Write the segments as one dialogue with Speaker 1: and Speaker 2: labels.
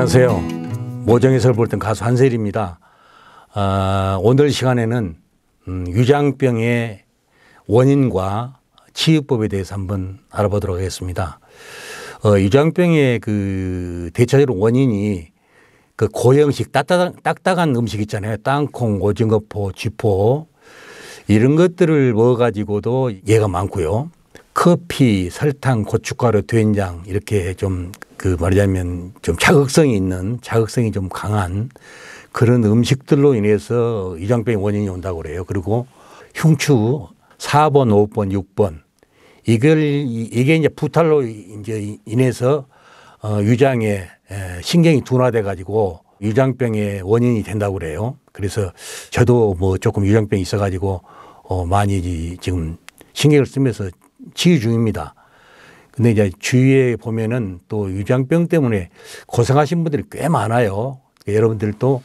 Speaker 1: 안녕하세요. 모정에서 볼 땐 가수 한세일입니다. 오늘 시간에는 위장병의 원인과 치유법에 대해서 한번 알아보도록 하겠습니다. 위장병의 그 대체적으로 원인이 그 고형식 딱딱한 음식 있잖아요. 땅콩, 오징어포, 쥐포 이런 것들을 먹어가지고도 얘가 많고요. 커피, 설탕, 고춧가루, 된장 이렇게 좀 그 말하자면 좀 자극성이 좀 강한 그런 음식들로 인해서 위장병의 원인이 온다고 그래요. 그리고 흉추 4번, 5번, 6번 이게 이제 부탈로 이제 인해서 위장에 신경이 둔화돼 가지고 위장병의 원인이 된다고 그래요. 그래서 저도 뭐 조금 위장병이 있어 가지고 많이 지금 신경을 쓰면서 치유 중입니다. 근데 이제 주위에 보면은 또 위장병 때문에 고생하신 분들이 꽤 많아요. 여러분들도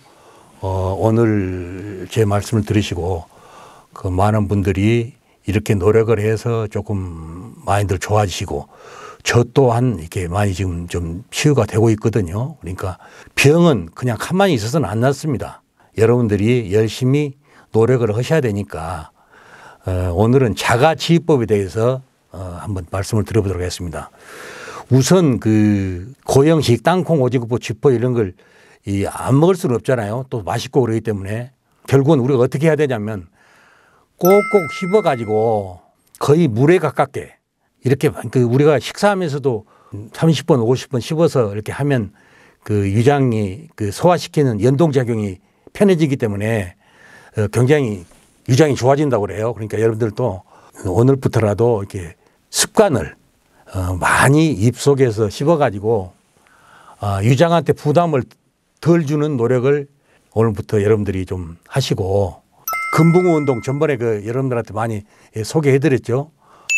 Speaker 1: 오늘 제 말씀을 들으시고 그 많은 분들이 이렇게 노력을 해서 조금 많이들 좋아지시고 저 또한 이렇게 많이 지금 좀 치유가 되고 있거든요. 그러니까 병은 그냥 가만히 있어서는 안 낫습니다. 여러분들이 열심히 노력을 하셔야 되니까 오늘은 자가치유법에 대해서 한번 말씀을 드려보도록 하겠습니다. 우선 그 고형식 땅콩, 오징어포, 쥐포 이런 걸 안 먹을 수는 없잖아요. 또 맛있고 그러기 때문에 결국은 우리가 어떻게 해야 되냐면 꼭꼭 씹어가지고 거의 물에 가깝게 이렇게 그 우리가 식사하면서도 30번, 50번 씹어서 이렇게 하면 그 위장이 그 소화시키는 연동작용이 편해지기 때문에 굉장히 위장이 좋아진다고 그래요. 그러니까 여러분들도 오늘부터라도 이렇게 습관을 많이 입속에서 씹어가지고 위장한테 부담을 덜 주는 노력을 오늘부터 여러분들이 좀 하시고 금붕어 운동 전번에 그 여러분들한테 많이 소개해드렸죠.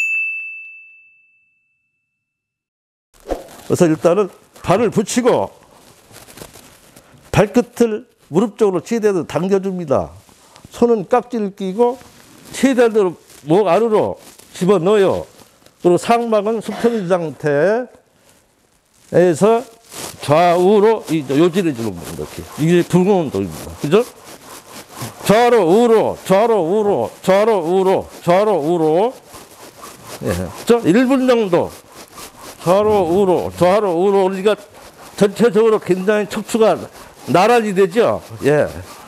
Speaker 2: 그래서 일단은 발을 붙이고 발끝을 무릎 쪽으로 최대한 당겨줍니다. 손은 깍지를 끼고 최대한 목 안으로 집어넣어요. 그리고 상막은 수평 상태에서 좌우로 요지를 주는 겁니다. 이렇게. 이게 붕어 운동입니다. 그죠? 좌로 우로, 좌로 우로, 좌로 우로, 좌로 우로. 예. 1분 정도. 좌로 우로, 좌로 우로. 우리가 전체적으로 굉장히 척추가 나란히 되죠? 예.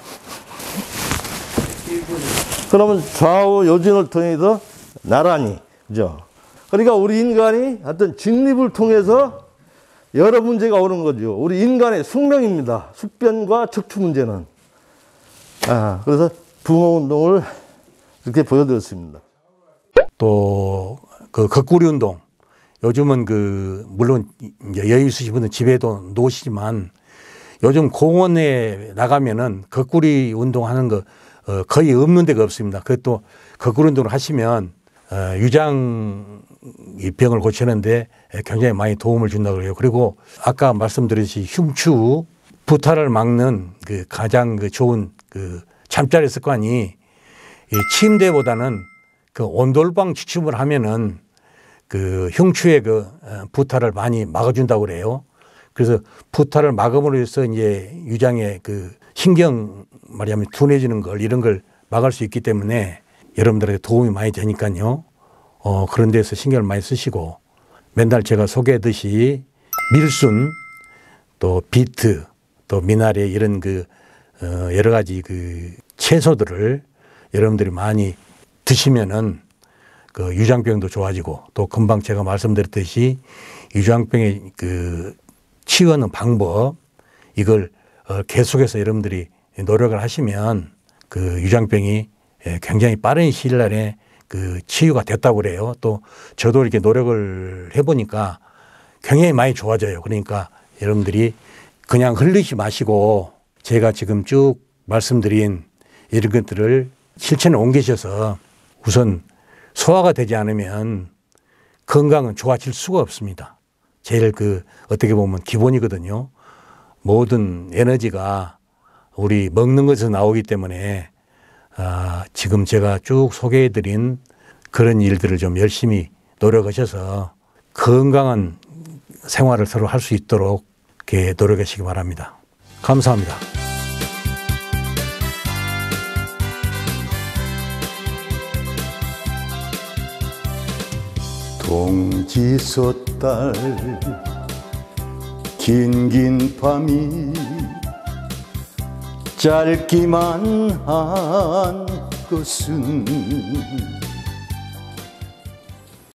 Speaker 2: 그러면 좌우 요진을 통해서 나란히. 그죠? 그러니까 우리 인간이 어떤 직립을 통해서 여러 문제가 오는 거죠. 우리 인간의 숙명입니다. 숙변과 척추 문제는. 그래서 붕어 운동을 이렇게 보여드렸습니다.
Speaker 1: 또 그 거꾸리 운동. 요즘은 그 물론 이제 여유 있으신 분은 집에도 놓으시지만 요즘 공원에 나가면은 거꾸리 운동하는 거 거의 없는 데가 없습니다. 그것도 거꾸리 운동을 하시면 위장 병을 고치는데 굉장히 많이 도움을 준다고 그래요. 그리고 아까 말씀드렸듯이 흉추 부탈을 막는 그 가장 그 좋은 그 잠자리 습관이 침대보다는 그 온돌방 취침을 하면은 그 흉추의 그 부탈을 많이 막아준다고 그래요. 그래서 부탈을 막음으로 해서 이제 위장의 그 신경 말하자면 둔해지는 걸 이런 걸 막을 수 있기 때문에 여러분들에게 도움이 많이 되니까요. 그런 데서 신경을 많이 쓰시고 맨날 제가 소개했듯이 밀순 또 비트 또 미나리 이런 그 여러 가지 그 채소들을 여러분들이 많이 드시면은 그 위장병도 좋아지고 또 금방 제가 말씀드렸듯이 위장병의 그 치유하는 방법 이걸 계속해서 여러분들이 노력을 하시면 그 위장병이 굉장히 빠른 시일 안에 그 치유가 됐다고 그래요. 또 저도 이렇게 노력을 해보니까 굉장히 많이 좋아져요. 그러니까 여러분들이 그냥 흘리지 마시고 제가 지금 쭉 말씀드린 이런 것들을 실천에 옮기셔서 우선 소화가 되지 않으면 건강은 좋아질 수가 없습니다. 제일 그 어떻게 보면 기본이거든요. 모든 에너지가 우리 먹는 것에서 나오기 때문에 지금 제가 쭉 소개해드린 그런 일들을 좀 열심히 노력하셔서 건강한 생활을 서로 할 수 있도록 이렇게 노력하시기 바랍니다. 감사합니다. 동지섣달 긴긴 밤이 짧기만 한 것은